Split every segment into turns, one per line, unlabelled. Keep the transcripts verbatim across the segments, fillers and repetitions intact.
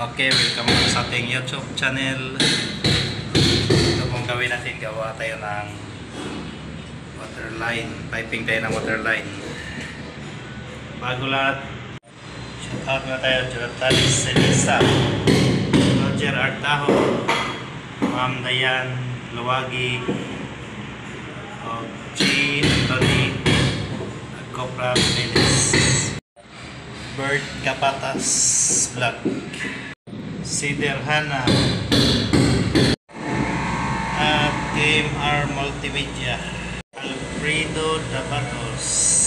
Okay, welcome sa ating YouTube channel. Ito pong gawin natin, gawa tayo ng water line, piping tayo ng water line. Bago lahat, shout out na tayo, Jonathan Selisa, Roger Artaho, Ma'am Dayan Luwagi, o G. Anthony Copra Menes, Bird Kapatas Vlog, Sider Hana, at Game R Multimedia, Alfredo Dabatos,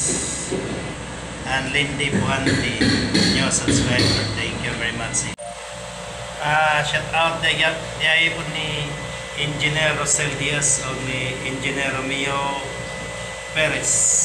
and Lindy Puanti, new subscriber. Thank you very much. Ah, shout out na yayi po ni Engineer Rosel Diaz o ni Engineer Romeo Perez.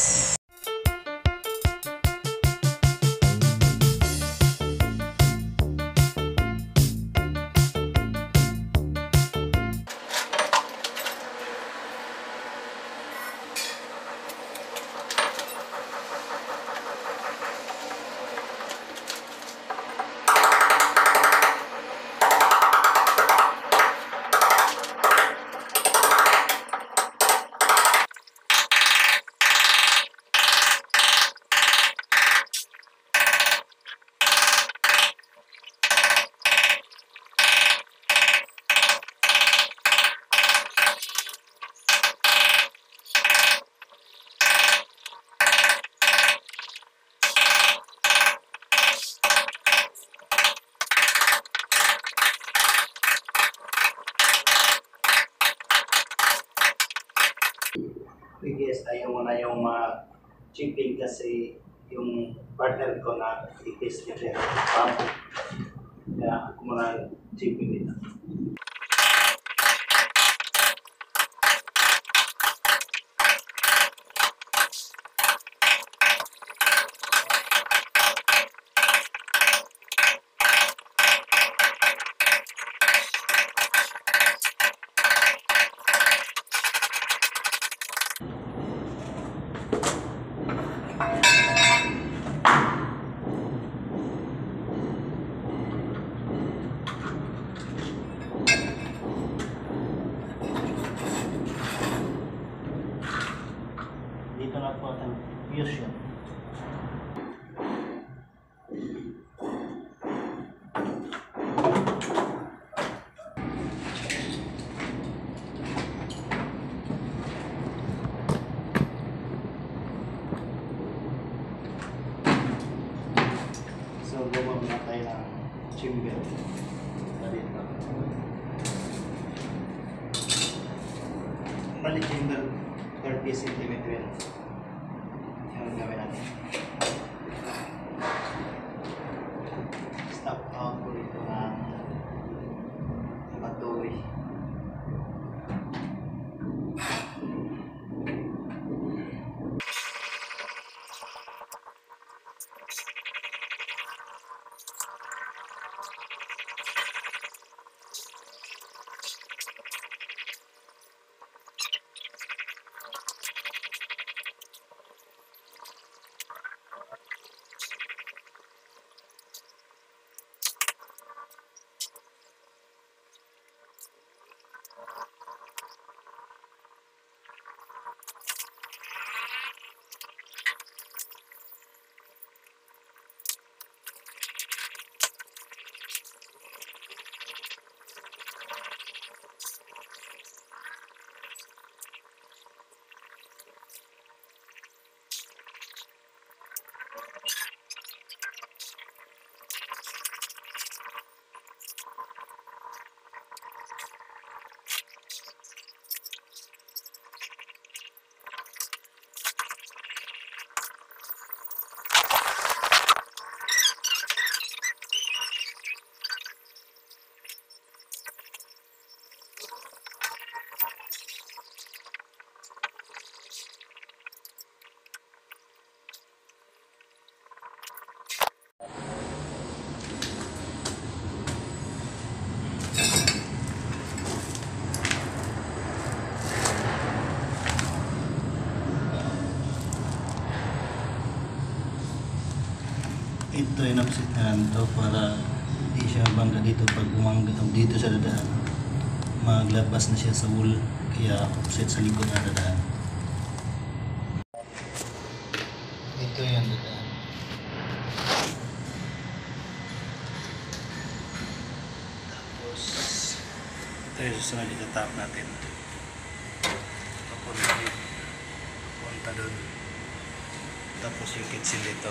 Yes, ayaw mo na yung mga chipping kasi yung partner ko na itis niya rin. Kaya ako muna chipping dito. Dito na po ang fusion. So, gawa na tayo ng chamber. Dito. Bali chamber thirty centimeters. Yung gawin natin. Stop out po ito ng battery. ito inapsit na lang ito para
Hindi siya bangga dito pag umangga dito sa dadaan. Maglabas na siya sa wall, kaya offset sa likod na dadaan. Dito yung dadaan. Tapos ito yung susunod itatap natin. Papunta dun. Papunta dun. Tapos yung kitchen dito.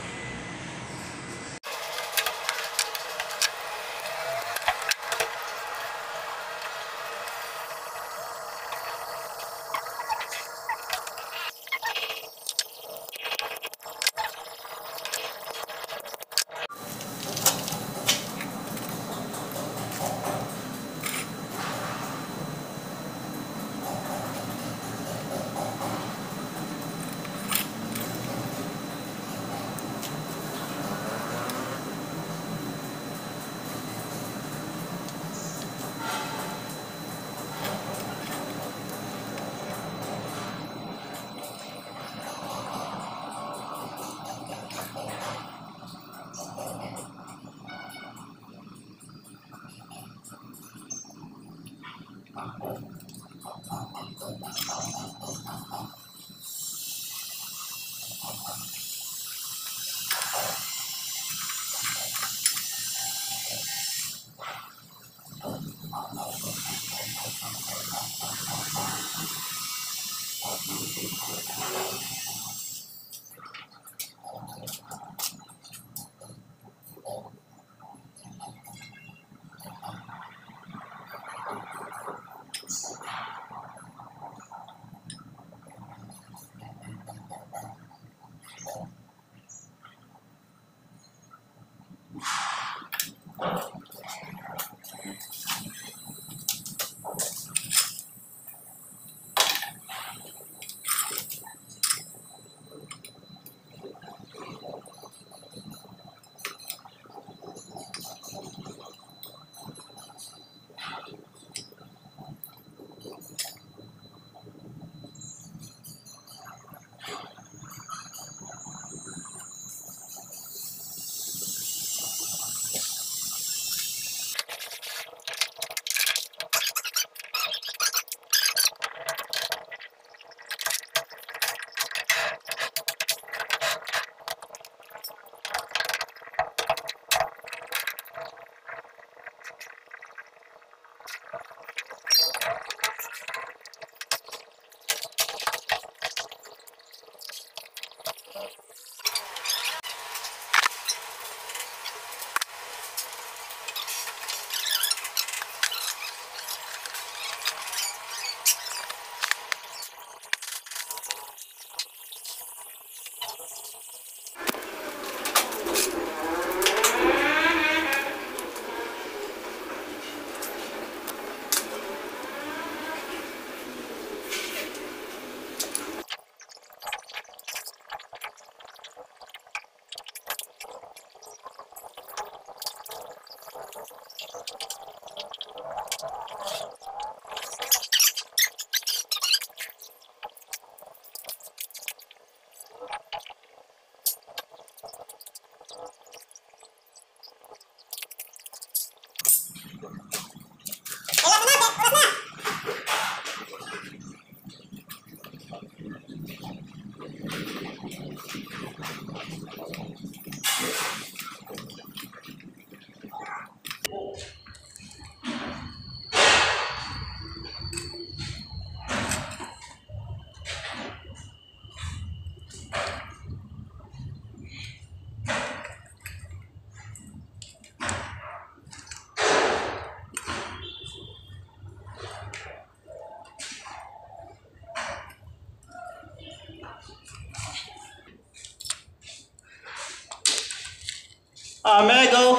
Ah, may I go?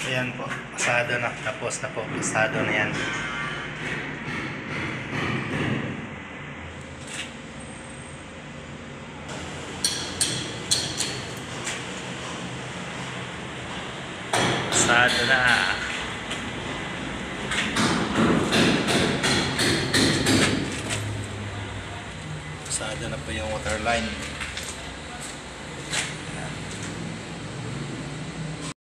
Ayan po, pasado na. Tapos na po, pasado na yan. Pasado na. Pasado na po yung water line.